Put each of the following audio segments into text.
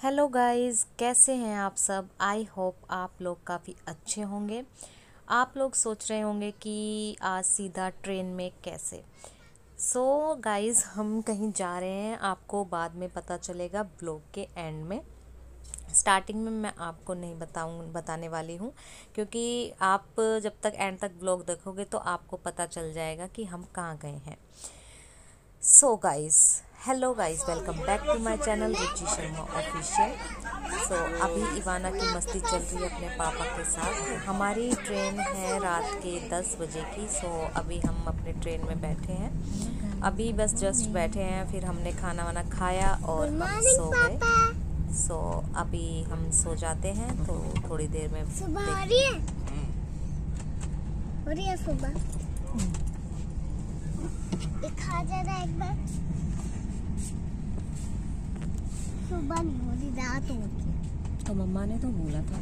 Hello guys, कैसे हैं आप सब। आई होप आप लोग काफ़ी अच्छे होंगे। आप लोग सोच रहे होंगे कि आज सीधा ट्रेन में कैसे। सो गाइस, हम कहीं जा रहे हैं, आपको बाद में पता चलेगा ब्लॉग के एंड में। स्टार्टिंग में मैं आपको नहीं बताने वाली हूँ, क्योंकि आप जब तक एंड तक ब्लॉग देखोगे तो आपको पता चल जाएगा कि हम कहाँ गए हैं। So guys, hello guys, welcome back to my channel Ruchi Sharma official. So अभी इवाना की मस्ती चल रही है अपने पापा के साथ। हमारी ट्रेन है रात के 10 बजे की। सो अभी हम अपने ट्रेन में बैठे हैं, अभी बस जस्ट बैठे हैं। फिर हमने खाना वाना खाया और हम सो गए। सो अभी हम सो जाते हैं, तो थोड़ी देर में सुबह हो रही है। सुबह खा जाना एक बार। सुबह नहीं हो रही, रात हो रही है। तो मम्मा ने तो बोला था।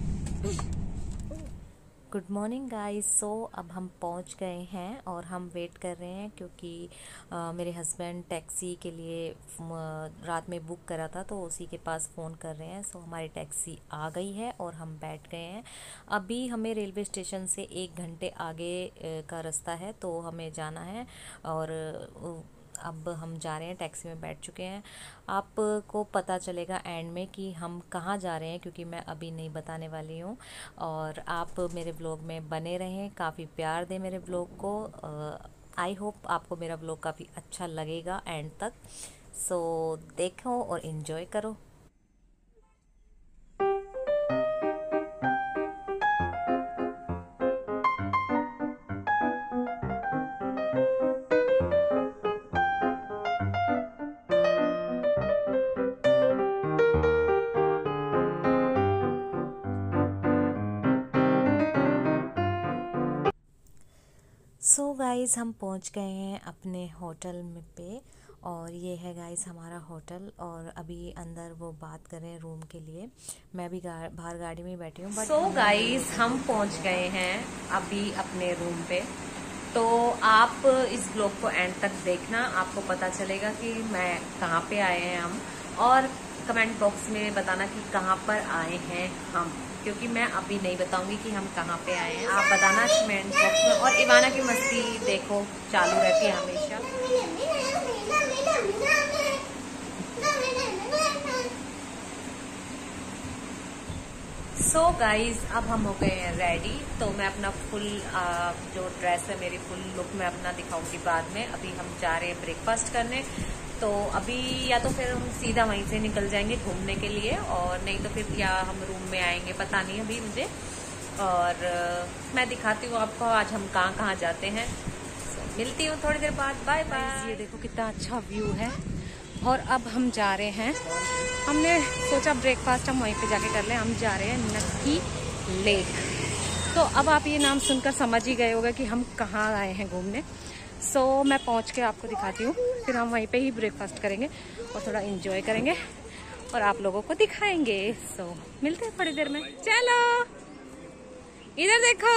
Good morning guys. सो अब हम पहुंच गए हैं और हम वेट कर रहे हैं, क्योंकि मेरे हस्बैंड टैक्सी के लिए रात में बुक करा था, तो उसी के पास फ़ोन कर रहे हैं। सो हमारी टैक्सी आ गई है और हम बैठ गए हैं। अभी हमें रेलवे स्टेशन से 1 घंटे आगे का रास्ता है, तो हमें जाना है। और अब हम जा रहे हैं, टैक्सी में बैठ चुके हैं। आपको पता चलेगा एंड में कि हम कहाँ जा रहे हैं, क्योंकि मैं अभी नहीं बताने वाली हूँ। और आप मेरे ब्लॉग में बने रहें, काफ़ी प्यार दें मेरे ब्लॉग को। आई होप आपको मेरा ब्लॉग काफ़ी अच्छा लगेगा एंड तक। सो देखो और इन्जॉय करो। सो गाइस, हम पहुंच गए हैं अपने होटल में पे। और ये है गाइस हमारा होटल। और अभी अंदर वो बात कर रहे हैं रूम के लिए। मैं भी बाहर गाड़ी में बैठी हूँ। सो गाइस, हम पहुंच गए हैं अभी अपने रूम पे। तो आप इस ब्लॉग को एंड तक देखना, आपको पता चलेगा कि मैं कहाँ पे आए हैं हम। और कमेंट बॉक्स में बताना कि कहाँ पर आए हैं हम, क्योंकि मैं अभी नहीं बताऊंगी कि हम कहाँ पे आए हैं। आप बताना कमेंट बॉक्स में। और इवाना की मस्ती देखो चालू रहती है हमेशा। सो गाइज, अब हम हो गए हैं रेडी। तो मैं अपना फुल जो ड्रेस है मेरी, फुल लुक मैं अपना दिखाऊंगी बाद में। अभी हम जा रहे हैं ब्रेकफास्ट करने। तो अभी या तो फिर हम सीधा वहीं से निकल जाएंगे घूमने के लिए, और नहीं तो फिर या हम रूम में आएंगे, पता नहीं अभी मुझे। और मैं दिखाती हूँ आपको आज हम कहाँ कहाँ जाते हैं। मिलती हूँ थोड़ी देर बाद। Bye bye. ये देखो कितना अच्छा व्यू है। और अब हम जा रहे हैं, हमने सोचा ब्रेकफास्ट हम वहीं पे जाके कर लें। हम जा रहे हैं नक्की लेक। तो अब आप ये नाम सुनकर समझ ही गए होगा कि हम कहाँ आए हैं घूमने। सो मैं पहुँच के आपको दिखाती हूँ, फिर हम वहीं पे ही ब्रेकफास्ट करेंगे और थोड़ा एंजॉय करेंगे और आप लोगों को दिखाएंगे। सो मिलते हैं थोड़ी देर में। चलो इधर देखो।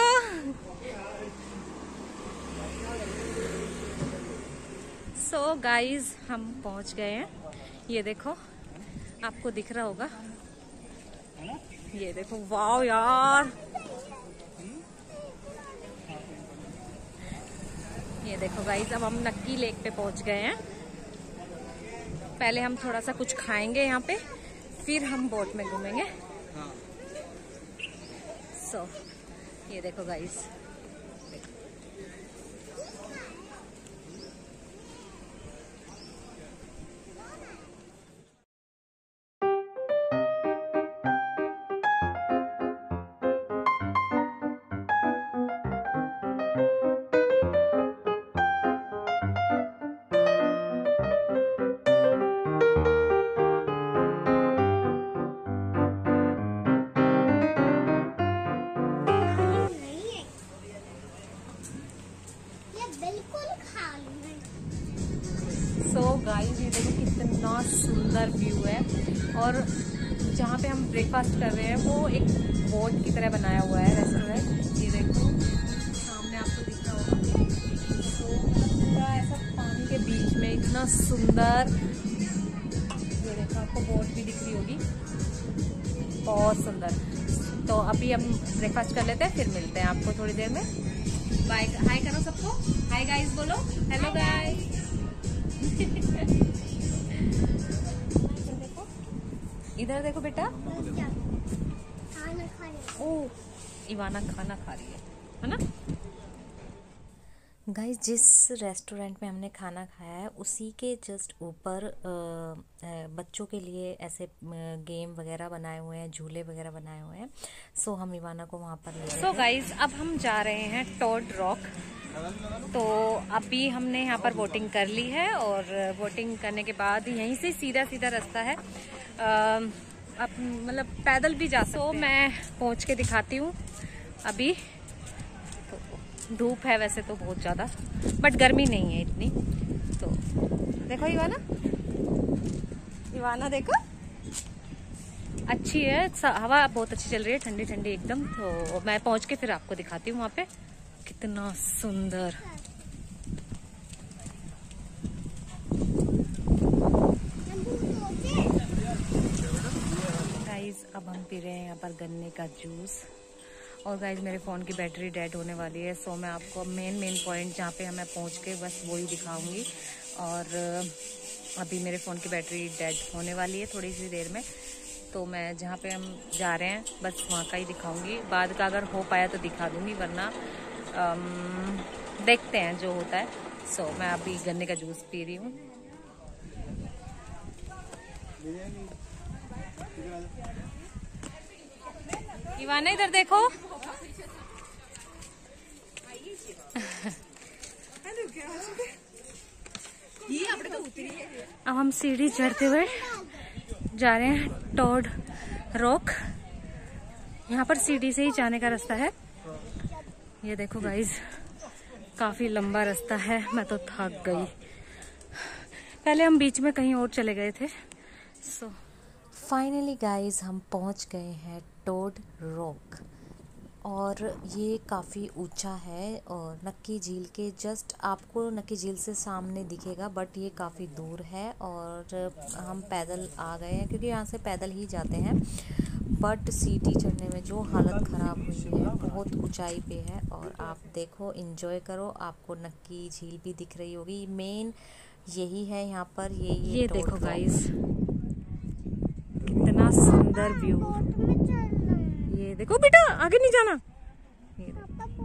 सो गाइज, हम पहुंच गए हैं। ये देखो, आपको दिख रहा होगा। ये देखो, वाव यार। ये देखो गाइज, अब हम नक्की लेक पे पहुंच गए हैं। पहले हम थोड़ा सा कुछ खाएंगे यहाँ पे, फिर हम बोट में घूमेंगे। सो ये देखो गाइज। सो गाइस, ये देखो कितना सुंदर व्यू है। और जहाँ पे हम ब्रेकफास्ट कर रहे हैं वो एक बोट की तरह बनाया हुआ है रेस्टोरेंट। ये देखो सामने आपको दिख रहा होगा। तो पूरा ऐसा पानी के बीच में इतना सुंदर। ये देखो आपको बोट भी दिख रही होगी, बहुत सुंदर। तो अभी हम ब्रेकफास्ट कर लेते हैं, फिर मिलते हैं आपको थोड़ी देर में। बाय, हाय करो सबको, हाय गाइस बोलो, हेलो गाइस। इधर देखो बेटा, खाना खा रहे। ओ इवाना खाना खा रही है ना। गाइस, जिस रेस्टोरेंट में हमने खाना खाया है उसी के जस्ट ऊपर बच्चों के लिए ऐसे गेम वगैरह बनाए हुए हैं, झूले वगैरह बनाए हुए हैं। सो हम इवाना को वहाँ पर ले गए। सो गाइस, अब हम जा रहे हैं टोड रॉक। तो अभी हमने यहाँ पर बोटिंग कर ली है और बोटिंग करने के बाद यहीं से सीधा सीधा रास्ता है। अब मतलब पैदल भी जा सकते हैं। तो मैं पहुँच के दिखाती हूँ। अभी धूप है वैसे तो बहुत ज़्यादा, बट गर्मी नहीं है इतनी। तो देखो इवाना, इवाना देखो, अच्छी है, हवा बहुत अच्छी चल रही है, ठंडी ठंडी एकदम। तो मैं पहुंच के फिर आपको दिखाती हूँ वहाँ पे कितना सुंदर। गाइस, अब हम पी रहे हैं यहाँ पर गन्ने का जूस। और गाइज, मेरे फ़ोन की बैटरी डेड होने वाली है। सो मैं आपको मेन पॉइंट जहाँ पे हमें पहुँच के बस वही दिखाऊंगी। और अभी मेरे फ़ोन की बैटरी डेड होने वाली है थोड़ी सी देर में। तो मैं जहाँ पे हम जा रहे हैं बस वहाँ का ही दिखाऊंगी। बाद का अगर हो पाया तो दिखा दूँगी, वरना देखते हैं जो होता है। सो मैं अभी गन्ने का जूस पी रही हूँ। इवाना इधर देखो। अब हम सीढ़ी चढ़ते हुए जा रहे हैं टोड रॉक। यहाँ पर सीढ़ी से ही जाने का रास्ता है। ये देखो गाइज, काफी लंबा रास्ता है। मैं तो थक गई। पहले हम बीच में कहीं और चले गए थे। सो फाइनली गाइज, हम पहुँच गए हैं टोड रॉक। और ये काफ़ी ऊंचा है और नक्की झील के जस्ट आपको नक्की झील से सामने दिखेगा, बट ये काफ़ी दूर है। और हम पैदल आ गए हैं क्योंकि यहाँ से पैदल ही जाते हैं। बट सीढ़ी चढ़ने में जो हालत ख़राब हुई है, बहुत ऊंचाई पे है। और आप देखो, एंजॉय करो, आपको नक्की झील भी दिख रही होगी। मेन यही है यहाँ पर। ये देखो गाइस, कितना सुंदर व्यू। ये देखो बेटा, आगे नहीं जाना। ये देखो,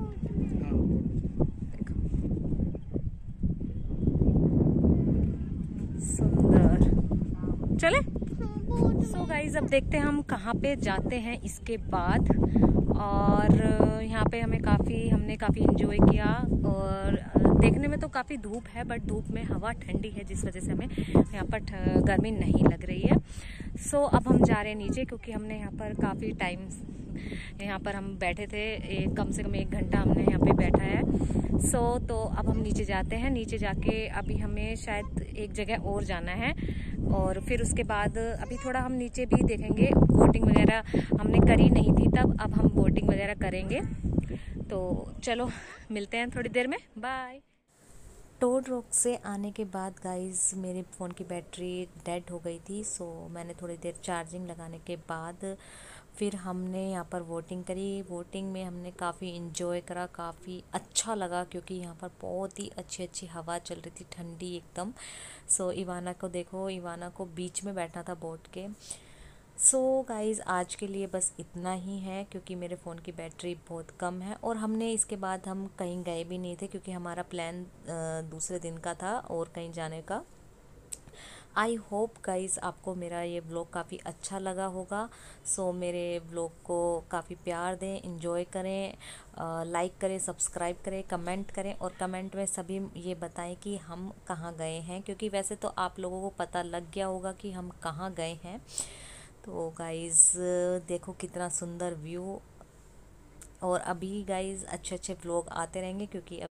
सुंदर। चले। सो गाइज, अब देखते हैं हम कहाँ पे जाते हैं इसके बाद। और यहाँ पे हमने काफ़ी इंजॉय किया। और देखने में तो काफ़ी धूप है, बट धूप में हवा ठंडी है, जिस वजह से हमें यहाँ पर गर्मी नहीं लग रही है। सो अब हम जा रहे हैं नीचे, क्योंकि हमने यहाँ पर काफ़ी टाइम यहाँ पर हम बैठे थे। कम से कम 1 घंटा हमने यहाँ पे बैठा है। सो तो अब हम नीचे जाते हैं। नीचे जाके अभी हमें शायद एक जगह और जाना है। और फिर उसके बाद अभी थोड़ा हम नीचे भी देखेंगे। बोटिंग वगैरह हमने करी नहीं थी तब, अब हम बोटिंग वगैरह करेंगे। तो चलो मिलते हैं थोड़ी देर में, बाय। टोड रॉक से आने के बाद गाइस, मेरे फ़ोन की बैटरी डेड हो गई थी। सो मैंने थोड़ी देर चार्जिंग लगाने के बाद फिर हमने यहाँ पर वोटिंग करी। वोटिंग में हमने काफ़ी इंजॉय करा, काफ़ी अच्छा लगा, क्योंकि यहाँ पर बहुत ही अच्छी हवा चल रही थी, ठंडी एकदम। सो इवाना को देखो, इवाना को बीच में बैठना था बोट के। सो गाइज़, आज के लिए बस इतना ही है, क्योंकि मेरे फ़ोन की बैटरी बहुत कम है। और हमने इसके बाद हम कहीं गए भी नहीं थे, क्योंकि हमारा प्लान दूसरे दिन का था और कहीं जाने का। आई होप गाइज़ आपको मेरा ये व्लॉग काफ़ी अच्छा लगा होगा। सो मेरे व्लॉग को काफ़ी प्यार दें, इन्जॉय करें, लाइक करें, सब्सक्राइब करें, कमेंट करें। और कमेंट में सभी ये बताएं कि हम कहाँ गए हैं, क्योंकि वैसे तो आप लोगों को पता लग गया होगा कि हम कहाँ गए हैं। तो गाइज़ देखो कितना सुंदर व्यू। और अभी गाइज़ अच्छे व्लॉग आते रहेंगे, क्योंकि